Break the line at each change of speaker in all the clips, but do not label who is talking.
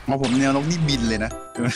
พอผมแนวนกนี่บินเลยนะ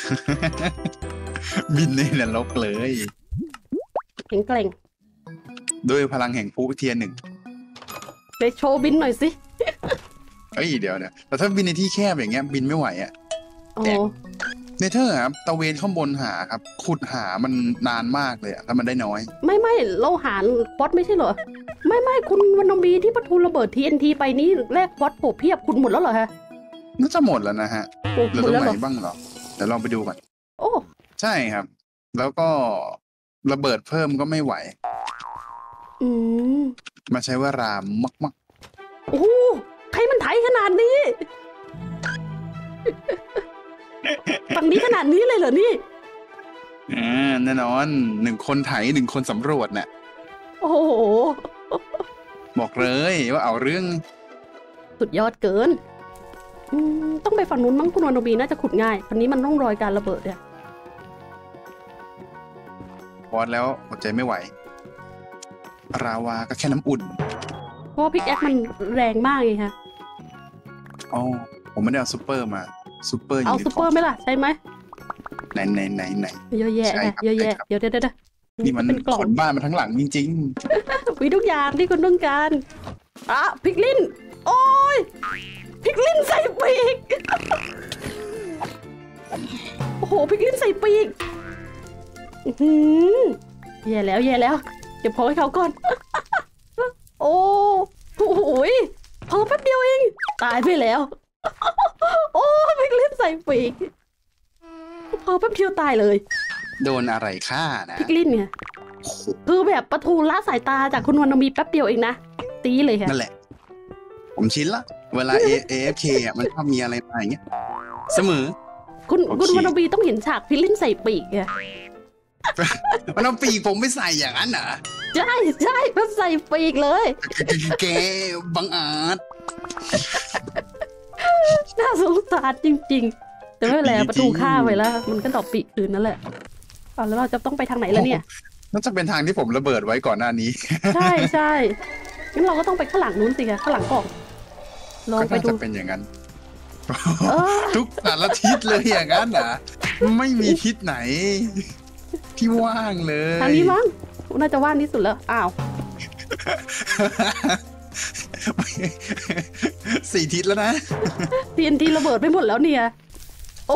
บินในนรกเลย
แข็งแกร่ง
ด้วยพลังแห่งภูเทียนหนึ่ง
ไปโชว์บินหน่อยสิ
เอ้ยเดี๋ยวแต่ถ้าบินในที่แคบอย่างเงี้ยบินไม่ไหวอ่ะ
โอ้
เนเธอร์ครับตะเวนข้างบนหาครับขุดหามันนานมากเลยอะแล้วมันได้น้อย
ไม่เราหาป๊อตไม่ใช่เหรอไม่คุณวันนบีที่ปะทูระเบิด TNT ไปนี้แลกป๊อตโผเพียบคุณหมดแล้วเหรอฮะ
น่าจะหมดแล้วนะฮะเหลือตรงไหนบ้างเหรอเดี๋ยวลองไปดูก่อน
โอ้
ใช่ครับแล้วก็ระเบิดเพิ่มก็ไม่ไหวมาใช้เวลามาก
ๆโอ้ใครมันไถขนาดนี้ฝั่งนี้ขนาดนี้เลยเหรอนี่
แน่นอน1 คนไถ1 คนสำรวจเนี่ย
โอ้โห
บอกเลยว่าเอาเรื่อง
สุดยอดเกินต้องไปฝั่งนู้นมั้งคุณวันนบีน่าจะขุดง่ายฝั่งนี้มันต้องรอยการระเบิดเนี่ย
พอดแล้วอดใจไม่ไหวราวาก็แค่น้ำอุ่น
เพราะพิกแอคมันแรงมากไงคะ
อ๋อผมไม่ได้เอาซูเปอร์มาซูเปอร์
เอาซูเปอร์ไหมล่ะใช่ไหม
ไหน
เยอะแยะเยอะแยะเดี๋ยว
นี่มันขนบ้านมาทั้งหลังจริง
ๆมีทุกอย่างที่คุณต้องการพิกลินโอ้ยพิกลินใส่ปีกโอ้โหพิกลินใส่ปีกแย่แล้วเดี๋ยวพอให้เขาก่อนโอ้โหพอแป๊บเดียวเองตายไปแล้วโอ้พิกลินใส่ปีกพอแป๊บเดียวตายเลย
โดนอะไรฆ่านะ
พิกลินเนี่ยคือแบบประทูละสายตาจากคุณวันนบีแป๊บเดียวเองนะตีเลยค่ะ
นั่นแหละผมชินละเวลา AFK อ่ะมันชอบมีอะไรมาอย่างเงี้ยเสมอ
คุณวันนบีต้องเห็นฉากพิกลินใส่ปีกไง
มันเอาปีกผมไม่ใส่อย่างนั้นเหรอ
ใช่มันใส่ปีกเลย
แกบังอาจ
น่าสงสารจริงๆแต่ไม่เป็นไรประตูฆ่าไปแล้วมันก็ดอกปีกคืนนั่นแหละแล้วเราจะต้องไปทางไหนแล้วเนี่ย
น่าจะเป็นทางที่ผมระเบิดไว้ก่อนหน้านี้
ใช่งั้นเราก็ต้องไปข้างหลังนู้นสิคะข้างหลังกล่องลองไปดู
จะเป็นอย่างนั้นทุกสารทิศเลยอย่างนั้นนะไม่มีทิศไหนที่ว่างเลย
ทางนี้มั้งน่าจะว่างที่สุดแล้วอ้าว
4 ทิศแล้วนะ
TNTระเบิดไปหมดแล้วเนี่ยโอ้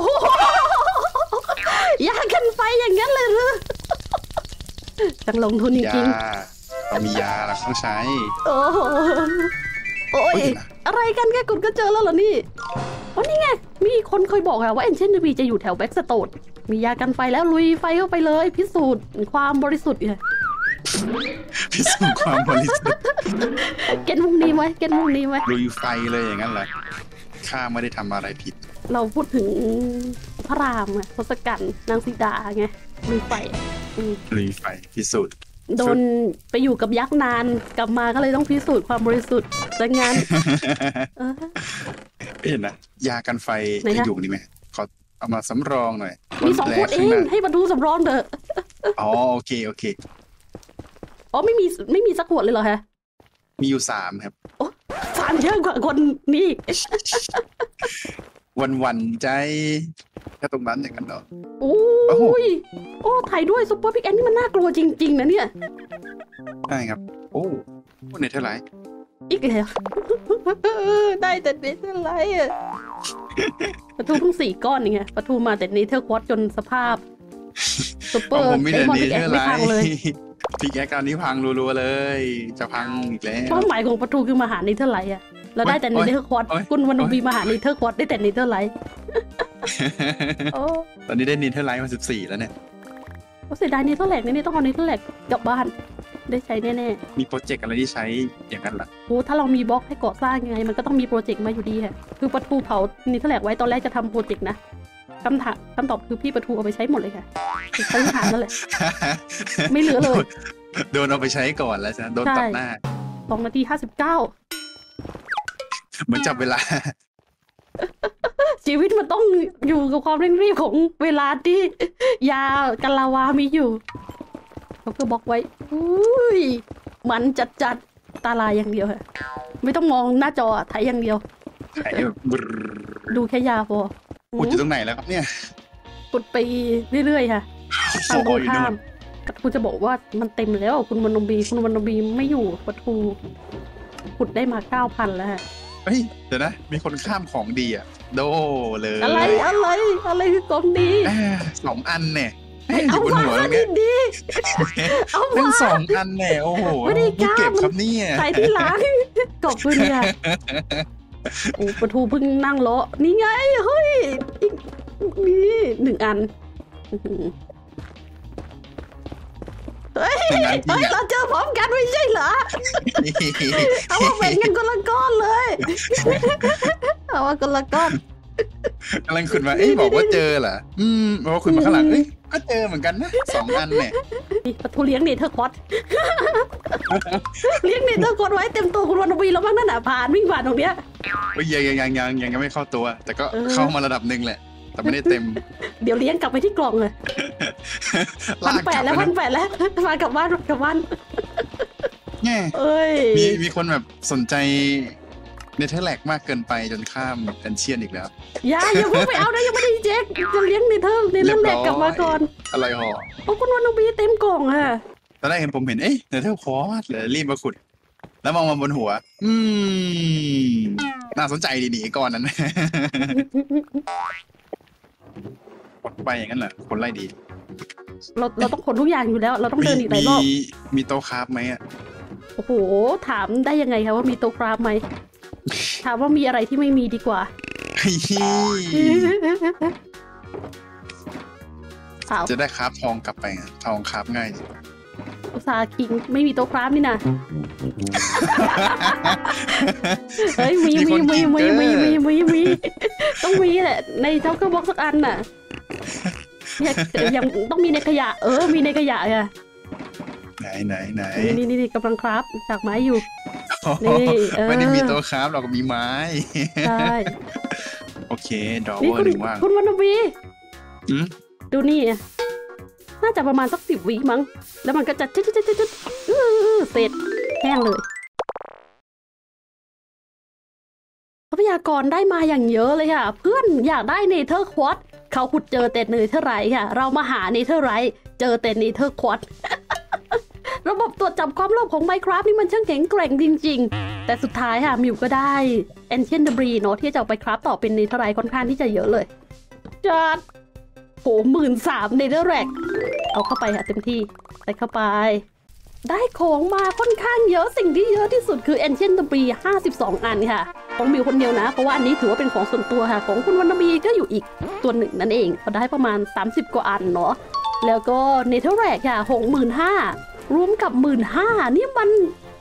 ยากันไฟอย่างนั้นเลยหรือต้องลงทุนจริง
ๆเรามียาเราต้องใช้
โอ้ยอะไรกันแค่คุณก็เจอแล้วเหรอนี่วันนี้ไงมีคนเคยบอกอะว่าเอ็นเชนบีจะอยู่แถวแบ็กสโตนมียากันไฟแล้วลุยไฟเข้าไปเลยพิสูจน์ความบริสุทธิ์เลย
พิสูจน์ความบริสุทธิ์
เก็ตมุกนี้ไหม
ลุยไฟเลยอย่างนั้นเหรอข้าไม่ได้ทำอะไรผิด
เราพูดถึงพระรามไงทศกัณฐ์นางสีดาไงลุยไฟ
พิสูจน์
โดนไปอยู่กับยักษ์นานกลับมาก็เลยต้องพิสูจน์ความบริสุทธิ์แต่งาน
เห็นนะยากันไฟจะอยู่นี่ไหมขอเอามาสำรองหน่อย
มี2 ขวดเองให้บรรทุกสำรองเถอะ
อ๋อโอเค
อ๋อไม่มีสักขวดเลยเหรอฮะ
มีอยู่3ครับ
โอ้3เยอะกว่าคนนี่
วันใจแค่ตรงนั้นอย่างนั้นเหรอ
โอ้ไทยด้วยซุปเปอร์พิกแอนนี่มันน่ากลัวจริงๆนะเนี่ย
ใช่ครับโอ้เนเธอร์ไลท์
อีกแล้วได้แต่เนเธอร์ไลท์อะประตูเพิ่ง4 ก้อนนี่ไงประตูมาแต่เนเธอร์ควอตจนสภาพซุปเปอร์
ไอ้มอนพิกแอนไม่พังเลยพิกแอนตอนนี้พังรัวๆเลยจะพังอีกแล้ว
เป้าหมายของประตูคือมาหาเนเธอร์ไลท์อะเราได้แต่เนเธอร์ควอตคุณวันนบีมาหาเนเธอร์ควอตได้แต่เนเธอร์ไลท์
ตอนนี้ได้เนเธอร์ไลท์มา14แล้วเนี่ย
เสียดายเนเธอร์แลนด์นี่ต้องเอาเนเธอร์แลนด์กลับบ้านได้ใช้แน่
ๆมีโปรเจกต์อะไรที่ใช้อย่างนั้นหรอ
โอ้ถ้าเรามีบล็อกให้ก่อสร้างยังไงมันก็ต้องมีโปรเจกต์มาอยู่ดีค่ะคือประตูเผาเนเธอร์แลนด์ไว้ตอนแรกจะทำโปรเจกต์นะคำตอบคือพี่ประตูเอาไปใช้หมดเลยค่ะใช้หานั่นแหละไม่เหลือเลย
โดนเอาไปใช้ก่อนแล้วใช่ไหมโดนตัดหน้า
2 นาที 59
เหมือนจับเวลา
ชีวิตมันต้องอยู่กับความเร่งรีบของเวลาที่ยากันลาวามีอยู่เขาก็บล็อกไว้มันจัดตาลายอย่างเดียวค่ะไม่ต้องมองหน้าจอถ่ายอย่างเดียวดูแค่ยาพอ
ขุดอยู่ตรงไหนแล้วครับเนี่ย
ขุดไปเรื่อยๆค่ะฝั่งตรงข้ามคุณจะบอกว่ามันเต็มแล้วคุณวันนบีไม่อยู่ปะทูขุดได้มา 9,000 แล้วฮะ
เฮ้ยเดี๋ยวนะมีคนข้ามของดีอ่ะโดเลย
อะไรคือกองดี
2 อันเนี่ย
เอามาดีเอา
มา2 อันเนี่ยโอ้โห
ไม่ได้
เก็บครับเนี่ย
ใส่ที่หลังกบคุณค่ะโอ้ปะทูเพิ่งนั่งเลาะนี่ไงเฮ้ยนี่1 อันเฮ้ยเราเจอพร้อมกันไม่ใช่เหรอเอามาแบ่งกันคนละก้อนเลยเอามาคนละก้อน
กำลังขุดมาบอกว่าเจอเหรอบอกว่าขุดมาข้างหลังก็เจอเหมือนกันนะ2 อันเนี่ย
ปะทูเลี้ยงเนเธอร์คอร์สเลี้ยงเนเธอร์คอร์สไว้เต็มตัวคุณวันนบีแล้วมั้งนั่นน่ะวิ่งผ่านตรงเนี้ย
ยังไม่เข้าตัวแต่ก็เข้ามาระดับหนึ่งแหละแต่ไม่ได้เต็ม
เดี๋ยวเลี้ยงกลับไปที่กล่องเลย1,800 แล้วมากลับบ้าน
แง่มีคนแบบสนใจเนเธอร์แลกมากเกินไปจนข้ามแอนเชียนอีกแล้ว
อย่าเพิ่งไปเอานะยังไม่ได้เช็คจะเลี้ยงเนเธอร์แลกกลับมาก่อน
อะไรหรอ
โอ้คุณวันนบีเต็มกล่องค่ะ
ตอนแรกผมเห็นเนเธอร์คอร์สเลยรีบมาขุดแล้วมองมาบนหัวน่าสนใจดีๆก่อนนั้นกดไปอย่างนั้นแหละคนไล่ดี
เราต้องขนทุกอย่างอยู่แล้วเราต้องเดินอีกหลายรอบ
มีโต๊ะคราฟไหมอ่ะ
โอ้โหถามได้ยังไงคะว่ามีโต๊ะคราฟไหมถามว่ามีอะไรที่ไม่มีดีกว่า
จะได้คราฟทองกลับไปทองคราฟง่าย
อุตสาห์คิงไม่มีโต๊ะคราฟนี่นะเฮ้ยมีต้องมีแหละในเจ้าเครื่องบ็อกซ์สักอันน่ะยังต้องมีในขยะมีในขยะอ่ะ
ไหน
นี่กำลังคราฟจากไม้อยู่
นี่ไม่ได้มีตัวคราฟเราก็มีไม้
ใช่
โอเคดอเวอร์1ว่าง
คุณวันนบีดูนี่น่าจะประมาณสัก10 วิมั้งแล้วมันก็จะเสร็จแห้งเลยทรัพยากรได้มาอย่างเยอะเลยค่ะเพื่อนอยากได้เนเธอร์ควอตเขาขุดเจอแต่เนเธอร์ไรท์ค่ะเรามาหาเนเธอร์ไรท์เจอแต่เนเธอร์ควอตระบบตรวจจับความโลภของ Minecraft นี่มันช่างแข็งแกร่งจริงๆแต่สุดท้ายค่ะมิวก็ได้ Ancient Debris เนาะที่จะเอาไปคราฟต่อเป็นเนเธอร์ไรท์ค่อนข้างที่จะเยอะเลยจัดโห 13,000 เนเธอร์แร็กเอาเข้าไปค่ะเต็มที่ใส่เข้าไปได้ของมาค่อนข้างเยอะสิ่งที่เยอะที่สุดคือ Ancient Debris 52 อันค่ะของมิวคนเดียวนะเพราะว่าอันนี้ถือว่าเป็นของส่วนตัวค่ะของคุณวันนบีก็อยู่อีกตัวหนึ่งนั่นเองเขาได้ประมาณ30 กว่าอันเนาะแล้วก็เนเธอร์แร็กค่ะ 65,000 รวมกับ 15,000 นี่มัน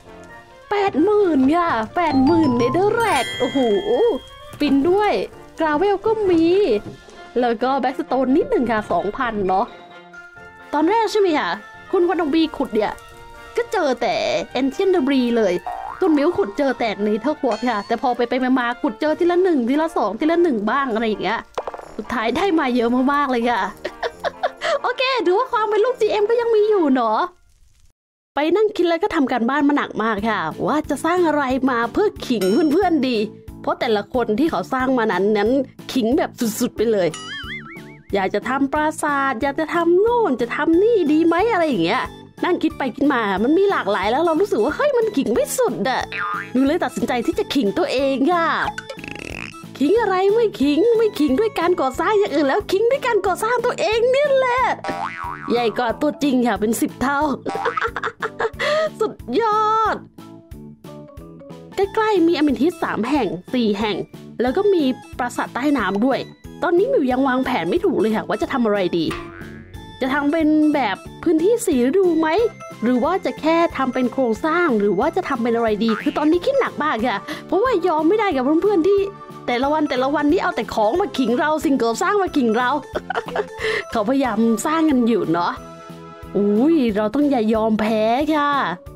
80,000 ค่ะ 80,000 เนเธอร์แร็กโอ้โหปินด้วยกราเวลก็มีแล้วก็แบ็กสโตนนิดหนึ่งค่ะ 2,000 เนาะตอนแรกใช่ไหมค่ะคุณวันนบีขุดเนี่ยก็เจอแต่ Ancient Debris เลยคุณมิวขุดเจอแต่เนเธอร์ควอตค่ะแต่พอไปมาขุดเจอทีละ1ทีละ2ทีละ1บ้างอะไรอย่างเงี้ยสุดท้ายได้มาเยอะมากๆเลยค่ะ โอเคถือว่าความเป็นลูก GM ก็ยังมีอยู่เนาะไปนั่งคิดแล้วก็ทำการบ้านมาหนักมากค่ะว่าจะสร้างอะไรมาเพื่อขิงเพื่อนๆดีเพราะแต่ละคนที่เขาสร้างมานั้นขิงแบบสุดๆไปเลยอยากจะทำปราสาทอยากจะทำโน่นจะทำนี่ดีไหมอะไรอย่างเงี้ยนั่งคิดไปคิดมามันมีหลากหลายแล้วเรารู้สึกว่าเฮ้ยมันขิงไม่สุดอ่ะหนูเลยตัดสินใจที่จะขิงตัวเองค่ะขิงอะไรไม่ขิงด้วยการก่อสร้างอย่างอื่นแล้วขิงด้วยการก่อสร้างตัวเองนี่แหละใหญ่กว่าตัวจริงค่ะเป็น10 เท่า สุดยอดใกล้ๆมีอเมทิส3 แห่ง 4 แห่งแล้วก็มีปราสาทใต้น้ำด้วยตอนนี้มิวยังวางแผนไม่ถูกเลยค่ะว่าจะทำอะไรดีจะทำเป็นแบบพื้นที่สีฤดูไหมหรือว่าจะแค่ทำเป็นโครงสร้างหรือว่าจะทำเป็นอะไรดีคือตอนนี้คิดหนักมากค่ะเพราะว่ายอมไม่ได้กับเพื่อนๆที่แต่ละวันนี่เอาแต่ของมาขิงเราสิ่งก่อสร้างมาขิงเรา เขาพยายามสร้างกันอยู่เนาะอุ้ยเราต้องอย่ายอมแพ้ค่ะ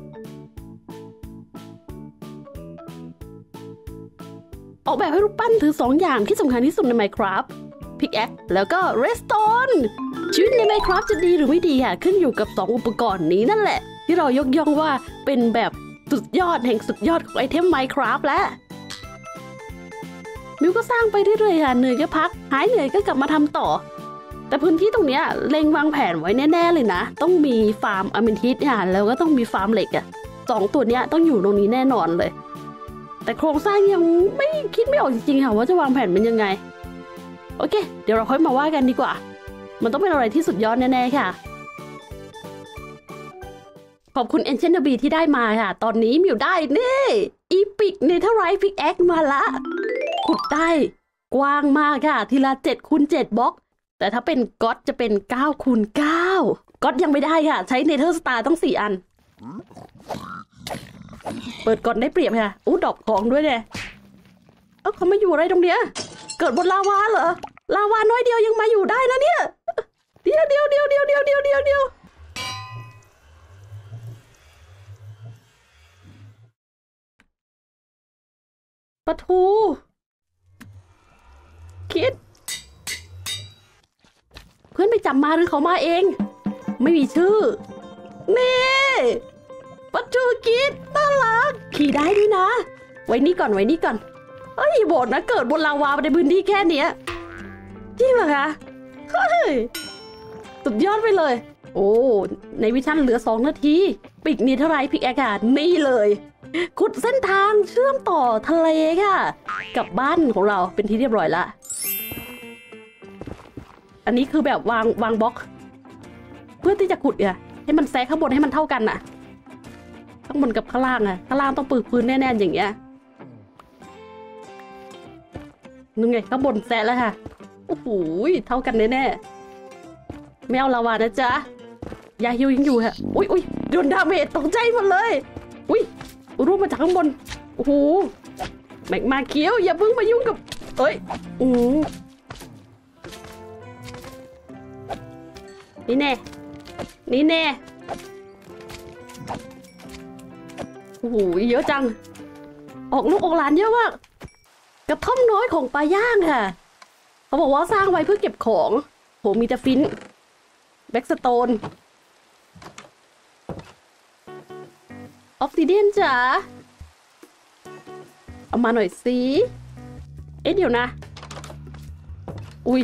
ออกแบบให้รูปปั้นถือ2 อย่างที่สำคัญที่สุดใน Minecraft Pickaxe แล้วก็ Redstone ชีวิตใน Minecraft จะดีหรือไม่ดีค่ะขึ้นอยู่กับ2 อุปกรณ์นี้นั่นแหละที่เรายกย่องว่าเป็นแบบสุดยอดแห่งสุดยอดของไอเทม Minecraft และมิวก็สร้างไปเรื่อยๆค่ะเหนื่อยก็พักหายเหนื่อยก็กลับมาทำต่อแต่พื้นที่ตรงเนี้ยเล็งวางแผนไว้แน่ๆเลยนะต้องมีฟาร์มอะเมทิสค่ะแล้วก็ต้องมีฟาร์มเหล็กอ่ะ2ตัวเนี้ยต้องอยู่ตรงนี้แน่นอนเลยแต่โครงสร้างยังไม่คิดไม่ออกจริงๆค่ะว่าจะวางแผนเป็นยังไงโอเคเดี๋ยวเราค่อยมาว่ากันดีกว่ามันต้องเป็นอะไรที่สุดยอดแน่ๆค่ะขอบคุณ Ancient Tree ที่ได้มาค่ะตอนนี้มิวได้นี่อีพิกเนเธอไรท์พิกแอคมาละขุดได้กว้างมากค่ะทีละ7x7บล็อกแต่ถ้าเป็นก็อตจะเป็น9x9ก็อตยังไม่ได้ค่ะใช้เนเธอร์สตาร์ต้อง4 อันเปิดก่อนได้เปรียบค่ะดอกของด้วยเนี่ยเขามาอยู่อะไรตรงเนี้ยเกิดบนลาวาเหรอลาวาน้อยเดียวยังมาอยู่ได้นะเนี่ยเดี๋ยวปะทูคิดเพื่อนไปจับมาหรือเขามาเองไม่มีชื่อนี่ปะทูคิดน่ารักขี่ได้ด้วยนะไว้นี่ก่อนเฮ้ยโบดนะเกิดบนลาวาในพื้นที่แค่เนี้ยจริงเหรอคะเฮ้ยสุดยอดไปเลยโอ้ในวิชั่นเหลือ2 นาทีปิกนี่เท่าไรพิกแอคนี่เลยขุดเส้นทางเชื่อมต่อทะเลค่ะกับบ้านของเราเป็นที่เรียบร้อยละอันนี้คือแบบวางบล็อกเพื่อที่จะขุดเนี่ยให้มันแซกข้างบนให้มันเท่ากันน่ะข้างบนกับข้างล่างข้างล่างต้องปืนพื้นแน่ๆอย่างเงี้ยนึกไงข้างบนแซะแล้วค่ะโอ้โหเท่ากันแน่ๆไม่เอาลาวานะจ๊ะยาฮิวยังอยู่ค่ะอุ้ยโดนดาเมจตกใจหมดเลยอุ้ยรูปมาจากข้างบนโอ้โหแมกมาเขียวอย่าเพิ่งมายุ่งกับนี่แน่โอ้โหเยอะจังออกลูกออกหลานเยอะมากกระท่อมน้อยของปลาย่างค่ะเขาบอกว่าสร้างไว้เพื่อเก็บของโหมีแต่ฟินแบ็กสโตนออฟซิเดียนจ๋าเอามาหน่อยสิเดี๋ยวนะอุ้ย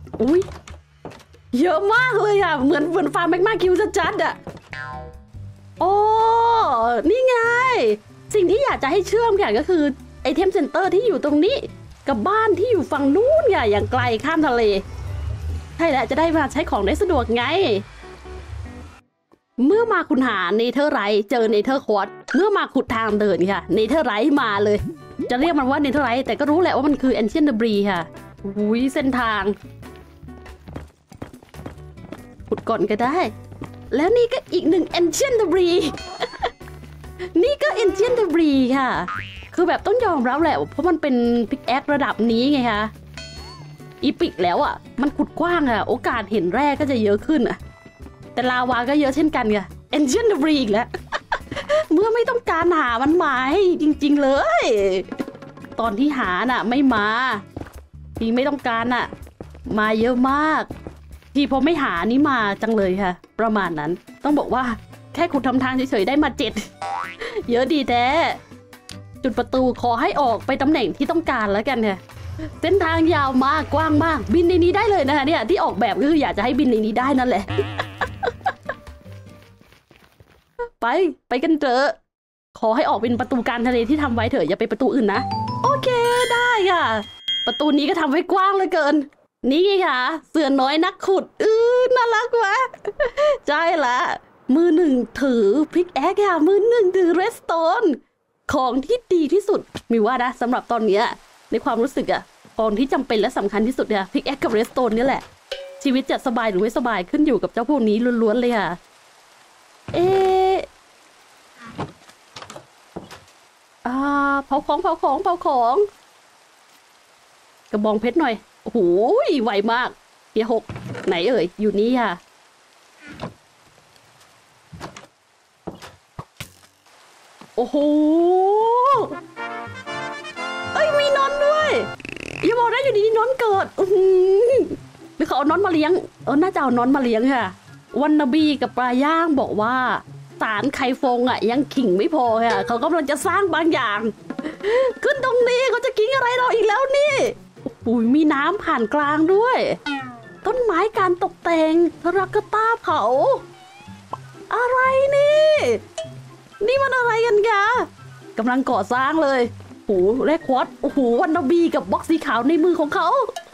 เยอะมากเลยอ่ะเหมือนฟาร์มแมกมาคิวจัดอ่ะโอ้นี่ไงสิ่งที่อยากจะให้เชื่อมค่ะก็คือไอเทมเซ็นเตอร์ที่อยู่ตรงนี้กับบ้านที่อยู่ฝั่งนู้นค่ะอย่างไกลข้ามทะเลใช่แหละจะได้มาใช้ของได้สะดวกไงเมื่อมาคุณหาเนเธอร์ไรท์เจอเนเธอร์ควอตเมื่อมาขุดทางเดินค่ะเนเธอร์ไรท์มาเลยจะเรียกมันว่าเนเธอร์ไรท์แต่ก็รู้แหละว่ามันคือ Ancient Tree ค่ะอุ้ยเส้นทางขุดก่อนก็ได้แล้วนี่ก็อีกหนึ่ง Ancient Tree นี่ก็ Ancient Tree ค่ะคือแบบต้องยอมรับแหละเพราะมันเป็นพิกแอคระดับนี้ไงคะอีพิกแล้วอ่ะมันขุดกว้างอ่ะโอกาสเห็นแร่ก็จะเยอะขึ้นอ่ะแต่ลาวาก็เยอะเช่นกันไง Ancient Tree อีกแล้ว เมื่อไม่ต้องการหามันมาให้จริงๆเลยตอนที่หาน่ะไม่มาทีไม่ต้องการน่ะมาเยอะมากทีพอไม่หานี่มาจังเลยค่ะประมาณนั้นต้องบอกว่าแค่ขุดทำทางเฉยๆได้มา7 เยอะดีแท้จุดประตูขอให้ออกไปตำแหน่งที่ต้องการแล้วกันค่ะเส้นทางยาวมากกว้างมากบินในนี้ได้เลยนะคะเนี่ยที่ออกแบบก็คืออยากจะให้บินในนี้ได้นั่นแหละ ไปกันเถอะขอให้ออกเป็นประตูการทะเลที่ทำไว้เถอะอย่าไปประตูอื่นนะโอเคได้ค่ะประตูนี้ก็ทำไว้กว้างเหลือเกินนี่ไงค่ะเสือน้อยนักขุดน่ารักวะใช่ละมือหนึ่งถือพิกแอคค่ะมือหนึ่งถือเรสโตนของที่ดีที่สุดมีว่านะสำหรับตอนนี้ในความรู้สึกอะของที่จำเป็นและสำคัญที่สุดเนี่ยพิกแอคกับเรสโตนนี่แหละชีวิตจะสบายหรือไม่สบายขึ้นอยู่กับเจ้าพวกนี้ล้วนๆเลยค่ะเผาของกระบองเพชรหน่อยโอ้โหไวมากเกียร์6ไหนเอ่ยอยู่นี่ค่ะโอ้โหมีนอนด้วยอย่าบอกนะอยู่ดีนอนเกิดหรือเขาเอานอนมาเลี้ยงน่าจะเอานอนมาเลี้ยงค่ะวันนบีกับปลาย่างบอกว่าศาลไคฟงอ่ะยังขิงไม่พอค่ะเขากำลังจะสร้างบางอย่าง ขึ้นตรงนี้เขาจะกินอะไรเราอีกแล้วนี่อุ้ยมีน้ำผ่านกลางด้วยต้นไม้การตกแต่งเทราโคตาเผาอะไรนี่มันอะไรกันกะกำลังก่อสร้างเลยโอ้โหแรกควอตโอ้โหวันนาบีกับบล็อกสีขาวในมือของเขา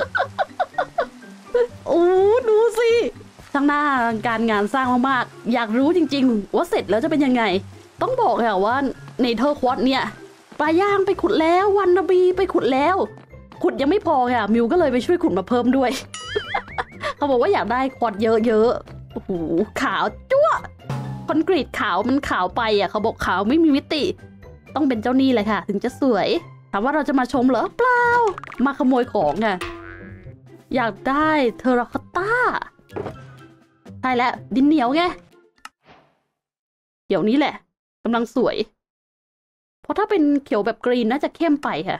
โอ้ดูสิทั้งหน้าการงานสร้างมากๆอยากรู้จริงๆว่าเสร็จแล้วจะเป็นยังไงต้องบอกค่ะว่าในเทอร์ควอตเนี่ยปลาย่างไปขุดแล้ววันนาบีไปขุดแล้วขุดยังไม่พอค่ะมิวก็เลยไปช่วยขุดมาเพิ่มด้วย เขาบอกว่าอยากได้ควอตเยอะๆโอ้โหขาวจั๊วคอนกรีตขาวมันขาวไปอ่ะเขาบอกขาวไม่มีมิติต้องเป็นเจ้านี่เลยค่ะถึงจะสวยถามว่าเราจะมาชมเหรอเปล่ามาขโมยของค่ะอยากได้เทอราโคตาใช่แล้วดินเหนียวไงเดี๋ยวนี้แหละกำลังสวยเพราะถ้าเป็นเขียวแบบกรีนน่าจะเข้มไปค่ะ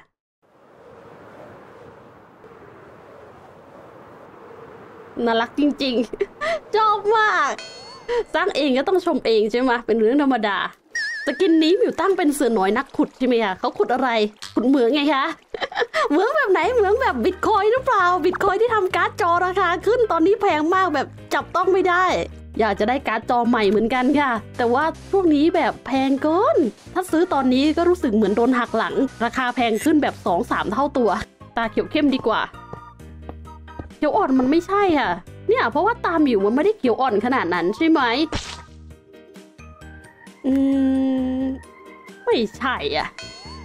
น่ารักจริงๆชอบมากสร้างเองก็ต้องชมเองใช่ไหมเป็นเรื่องธรรมดาสกินนี้มิวตั้งเป็นเสือน้อยนักขุดใช่ไหมคะเขาขุดอะไรขุดเหมืองไงคะ เหมืองแบบไหนเหมืองแบบบิตคอยหรือเปล่าบิตคอยที่ทำการ์ดจอราคาขึ้นตอนนี้แพงมากแบบจับต้องไม่ได้อยากจะได้การ์ดจอใหม่เหมือนกันค่ะแต่ว่าพวกนี้แบบแพงเกินถ้าซื้อตอนนี้ก็รู้สึกเหมือนโดนหักหลังราคาแพงขึ้นแบบ 2-3 เท่าตัวตาเขียวเข้มดีกว่าเขียวอ่อนมันไม่ใช่ค่ะเนี่ยเพราะว่าตาหมิวมันไม่ได้เขียวอ่อนขนาดนั้นใช่ไหมไม่ใช่อ่ะ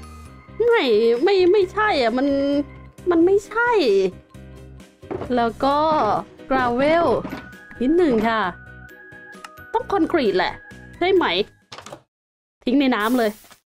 ไม่ใช่อ่ะมันไม่ใช่แล้วก็กราเวลนิดหนึ่งค่ะต้องคอนกรีตแหละใช่ไหมทิ้งในน้ำเลย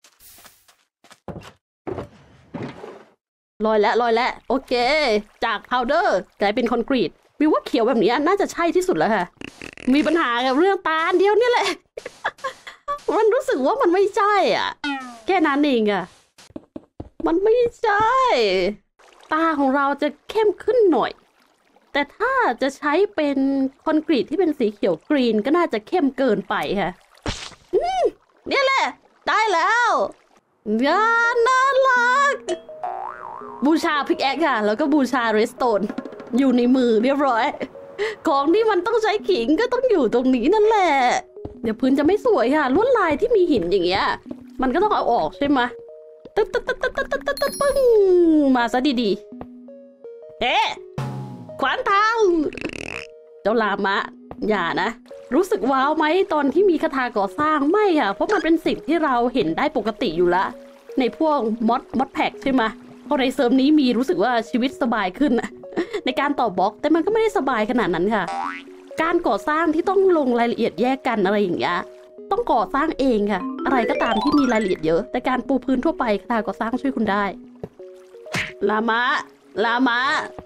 ลอยแล้วโอเคจากพาวเดอร์กลายเป็นคอนกรีตมิวว่าเขียวแบบนี้น่าจะใช่ที่สุดแล้วค่ะมีปัญหากับเรื่องตาเดียวนี่แหละ มันรู้สึกว่ามันไม่ใช่อ่ะแค่นั้นเองอ่ะมันไม่ใช่ตาของเราจะเข้มขึ้นหน่อยแต่ถ้าจะใช้เป็นคอนกรีตที่เป็นสีเขียวกรีนก็น่าจะเข้มเกินไปค่ะนี่แหละได้แล้วงานน่ารักบูชาพิกแอคค่ะแล้วก็บูชาเรสโตนอยู่ในมือเรียบร้อยของที่มันต้องใช้ขิงก็ต้องอยู่ตรงนี้นั่นแหละเดี๋ยวพื้นจะไม่สวยค่ะลวดลายที่มีหินอย่างเงี้ยมันก็ต้องเอาออกใช่ไหมตึ๊ดปึ้งมาซะดีๆขวานทางเจ้าลามะอย่านะรู้สึกว้าวไหมตอนที่มีคาถาก่อสร้างไม่ค่ะเพราะมันเป็นสิ่งที่เราเห็นได้ปกติอยู่ละในพวกมอดแพ็กใช่ไหมพอในเซิร์ฟนี้มีรู้สึกว่าชีวิตสบายขึ้นในการต่อบล็อกแต่มันก็ไม่ได้สบายขนาดนั้นค่ะการก่อสร้างที่ต้องลงรายละเอียดแยกกันอะไรอย่างเงี้ยต้องก่อสร้างเองค่ะอะไรก็ตามที่มีรายละเอียดเยอะแต่การปูพื้นทั่วไปคาถาก่อสร้างช่วยคุณได้ลามะ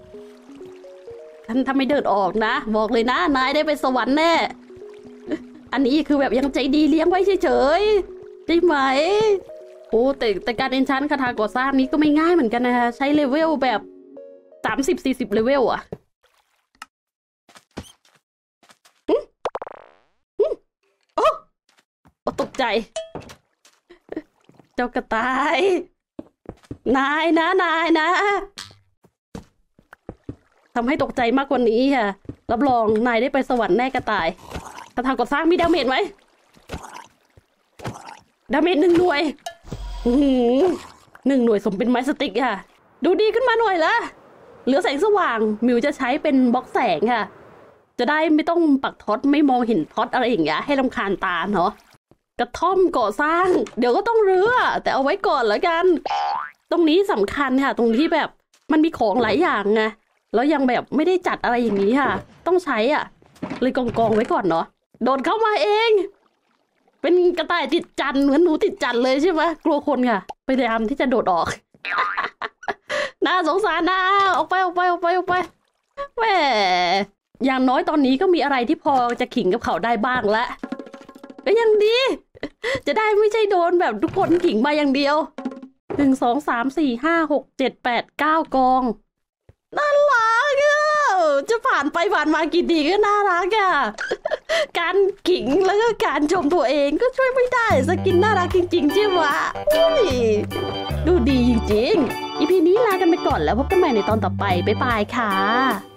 ถ้าไม่เดินออกนะบอกเลยนะนายได้ไปสวรรค์แน่อันนี้คือแบบยังใจดีเลี้ยงไว้เฉยๆได้ไหมโอ้แต่การเอนชันคาถาก่อสร้างนี้ก็ไม่ง่ายเหมือนกันนะคะใช้เลเวลแบบ30-40เลเวลอะโอ้ตกใจเจ้ากระต่ายนายนะทำให้ตกใจมากกว่านี้ค่ะรับรองนายได้ไปสวรรค์แน่กระต่ายคาถาก่อสร้างมีดาเมจไหมดาเมจ1 หน่วย1 หน่วยสมเป็นไม้สติ๊กค่ะดูดีขึ้นมาหน่อยละเหลือแสงสว่างมิวจะใช้เป็นบล็อกแสงค่ะจะได้ไม่ต้องปักท็อตไม่มองเห็นท็อตอะไรอย่างเงี้ยให้รำคาญตาเนาะกระท่อมก่อสร้างเดี๋ยวก็ต้องรื้อแต่เอาไว้ก่อนแล้วกันตรงนี้สำคัญค่ะตรงที่แบบมันมีของหลายอย่างไงแล้วยังแบบไม่ได้จัดอะไรอย่างนี้ค่ะต้องใช้เลยกองไว้ก่อนเนาะโดดเข้ามาเองเป็นกระต่ายติดจันเหมือนหนูติดจันเลยใช่ไหมกลัวคนค่ะพยายามที่จะโดดออก น่าสงสารนะออกไปแหมอย่างน้อยตอนนี้ก็มีอะไรที่พอจะขิงกับเขาได้บ้างละก็ยังดีจะได้ไม่ใช่โดนแบบทุกคนขิงมาอย่างเดียว1 2 3 4 5 6 7 8 9 กองน่ารักจะจะผ่านไปผ่านมากี่ทีก็น่ารักอ่ะการขิงแล้วก็การชมตัวเองก็ช่วยไม่ได้สกินน่ารักจริงๆใช่ไหมดูดีจริงๆ EP นี้ลากันไปก่อนแล้วพบกันใหม่ในตอนต่อไปบ๊ายบายค่ะ